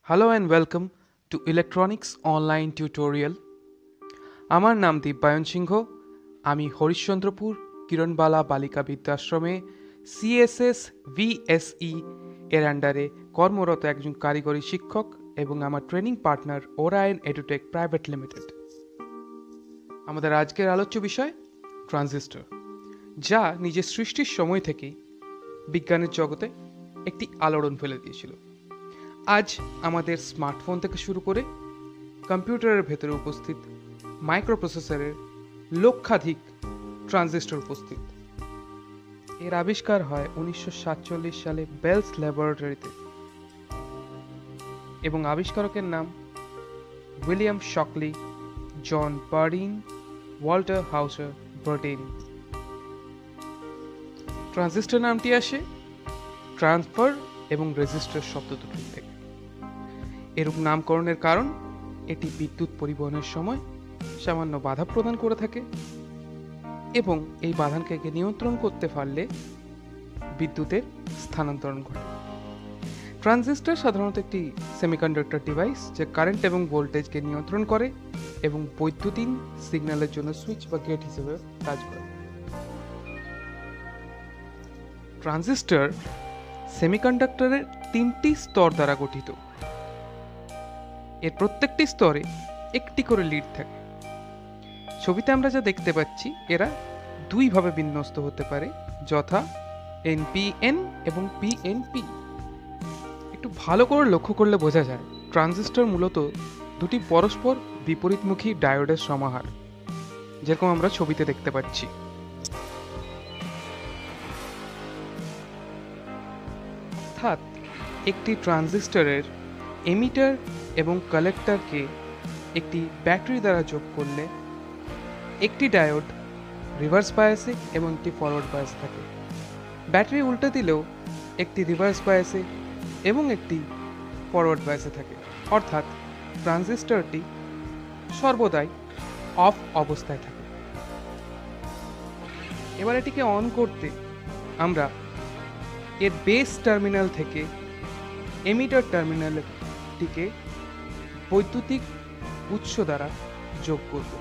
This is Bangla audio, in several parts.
Hello and welcome to Electronics Online Tutorial. আমার নাম দীপায়ন সিংহ। আমি হরিশ্চন্দ্রপুর কিরণবালা বালিকা বিদ্যাশ্রমে সিএসএস ভিএসই এর আন্ডারে কর্মরত একজন কারিগরি শিক্ষক এবং আমার training partner Orion Edutech private limited. আমাদের আজকের আলোচ্য বিষয় ট্রানজিস্টর, যা নিজের সৃষ্টির সময় থেকেই বিজ্ঞানের জগতে একটি আলোড়ন ফেলে দিয়েছিল। আজ আমাদের স্মার্টফোন থেকে শুরু করে কম্পিউটারের ভেতরে উপস্থিত মাইক্রোপ্রসেসরের লক্ষাধিক ট্রানজিস্টর উপস্থিত। এর আবিষ্কার হয় 1947 সালে বেলস ল্যাবরেটরিতে এবং আবিষ্কারকের নাম William Shockley, John Bardeen, Walter Houser Bardeen. Transistor নামটি আসে ট্রান্সফার এবং রেজিস্টার শব্দ দুটি থেকে। এরূপ নামকরণের কারণ এটি বিদ্যুৎ পরিবহনের সময় সামান্য বাধা প্রদান করে থাকে এবং এই বাধাকে নিয়ন্ত্রণ করতে পারলে বিদ্যুতের স্থানান্তরণ ঘটে। ট্রানজিস্টর সাধারণত একটি সেমিকন্ডাক্টর ডিভাইস যা কারেন্ট এবং ভোল্টেজকে নিয়ন্ত্রণ করে এবং বৈদ্যুতিন সিগন্যালের জন্য সুইচ বা গেট হিসেবে কাজ করে। ট্রানজিস্টর সেমিকন্ডাক্টরের 3টি স্তর দ্বারা গঠিত। এর প্রত্যেকটি স্তরে একটি করে লিড থাকে। ছবিতে আমরা যা দেখতে পাচ্ছি এরা দুইভাবে বিন্যস্ত হতে পারে, যথা এনপিএন এবং পিএনপি। একটু ভালো করে লক্ষ্য করলে বোঝা যায় ট্রানজিস্টর মূলত দুটি পরস্পর বিপরীতমুখী ডায়োডের সমাহার, যেরকম আমরা ছবিতে দেখতে পাচ্ছি। অর্থাৎ একটি ট্রানজিস্টরের এমিটার এবং কালেক্টরকে একটি ব্যাটারি দ্বারা যোগ করলে একটি ডায়োড রিভার্স বায়াসে এবং একটি ফরওয়ার্ড বায়াসে থাকে। ব্যাটারি উল্টে দিলেও একটি রিভার্স বায়াসে এবং একটি ফরওয়ার্ড বায়াসে থাকে। অর্থাৎ ট্রানজিস্টরটি সর্বদাই অফ অবস্থায় থাকে। এবার এটিকে অন করতে আমরা এর বেস টার্মিনাল থেকে এমিটার টার্মিনালটিকে বৈদ্যুতিক উৎস দ্বারা যোগ করব।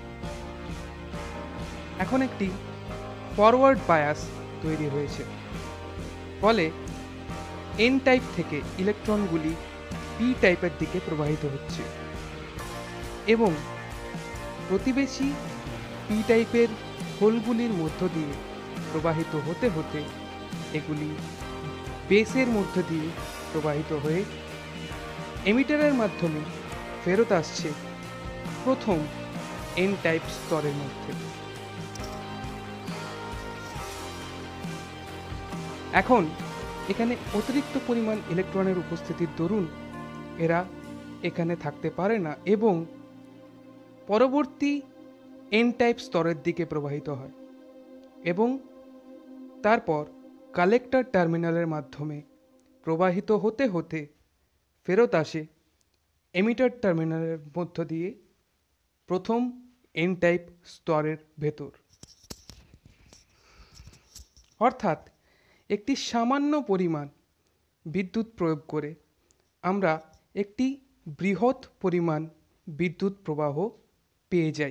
এখন একটি ফরওয়ার্ড বায়াস তৈরি হয়েছে, ফলে এন টাইপ থেকে ইলেকট্রনগুলি পি টাইপের দিকে প্রবাহিত হচ্ছে এবং প্রতিবেশী পি টাইপের হোলগুলির মধ্য দিয়ে প্রবাহিত হতে হতে এগুলি বেসের মধ্য দিয়ে প্রবাহিত হয়ে এমিটারের মাধ্যমে ফেরত আসছে প্রথম এন টাইপ স্তরের মধ্যে। এখন এখানে অতিরিক্ত পরিমাণ ইলেকট্রনের উপস্থিতির দরুন এরা এখানে থাকতে পারে না এবং পরবর্তী এন টাইপ স্তরের দিকে প্রবাহিত হয় এবং তারপর কালেক্টর টার্মিনালের মাধ্যমে প্রবাহিত হতে হতে ফেরত আসে এমিটার টার্মিনালের মধ্য দিয়ে প্রথম এন টাইপ স্তরের ভেতর। অর্থাৎ একটি সামান্য পরিমাণ বিদ্যুৎ প্রয়োগ করে আমরা একটি বৃহৎ পরিমাণ বিদ্যুৎ প্রবাহ পেয়ে যাই।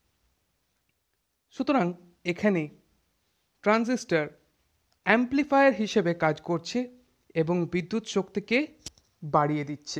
সুতরাং এখানে ট্রানজিস্টর অ্যাম্প্লিফায়ার হিসেবে কাজ করছে এবং বিদ্যুৎ শক্তিকে বাড়িয়ে দিচ্ছে।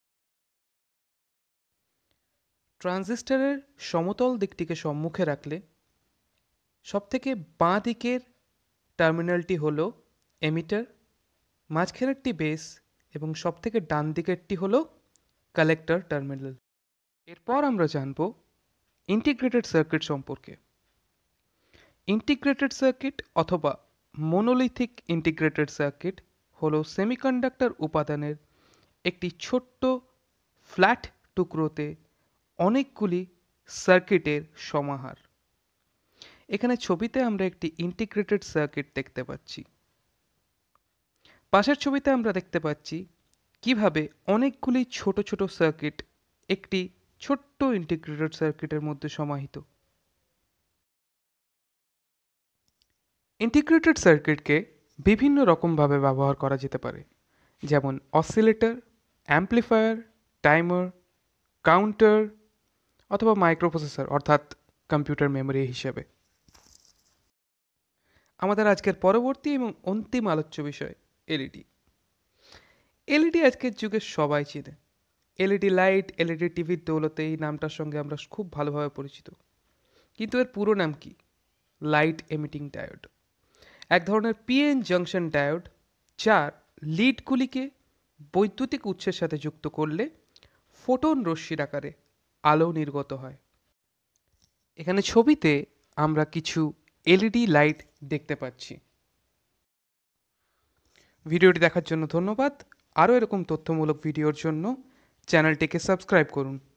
ট্রানজিস্টরের সমতল দিকটিকে সম্মুখে রাখলে সবথেকে বাঁ দিকের টার্মিনালটি হলো এমিটার, মাঝখানেরটি বেস এবং সবথেকে ডান দিকেরটি হলো কালেক্টর টার্মিনাল। এরপর আমরা জানব ইন্টিগ্রেটেড সার্কিট সম্পর্কে। ইন্টিগ্রেটেড সার্কিট অথবা মনোলিথিক ইন্টিগ্রেটেড সার্কিট হলো সেমিকন্ডাক্টর উপাদানের একটি ছোট্ট ফ্ল্যাট টুকরোতে অনেকগুলি সার্কিটের সমাহার। এখানে ছবিতে আমরা একটি ইন্টিগ্রেটেড সার্কিট দেখতে পাচ্ছি। পাশের ছবিতে আমরা দেখতে পাচ্ছি কিভাবে অনেকগুলি ছোট ছোট সার্কিট একটি ছোট্ট ইন্টিগ্রেটেড সার্কিটের মধ্যে সমাহিত। ইন্টিগ্রেটেড সার্কিটকে বিভিন্ন রকমভাবে ব্যবহার করা যেতে পারে, যেমন অসিলেটর, অ্যাম্প্লিফায়ার, টাইমার, কাউন্টার অথবা মাইক্রোপ্রসেসর অর্থাৎ কম্পিউটার মেমোরি হিসেবে। আমাদের আজকের পরবর্তী এবং অন্তিম আলোচ্য বিষয় এলইডি। এলইডি আজকের যুগে সবাই চেনে। এলইডি লাইট, এলইডি টিভির দৌলতে এই নামটার সঙ্গে আমরা খুব ভালোভাবে পরিচিত। কিন্তু এর পুরো নাম কি? Light emitting diode. এক ধরনের পিএন জাংশন ডায়োড, যার লিডগুলিকে বৈদ্যুতিক উৎসের সাথে যুক্ত করলে ফোটন রশ্মির আকারে আলো নির্গত হয়। এখানে ছবিতে আমরা কিছু এলইডি লাইট দেখতে পাচ্ছি। ভিডিওটি দেখার জন্য ধন্যবাদ। আরও এরকম তথ্যমূলক ভিডিওর জন্য চ্যানেলটিকে সাবস্ক্রাইব করুন।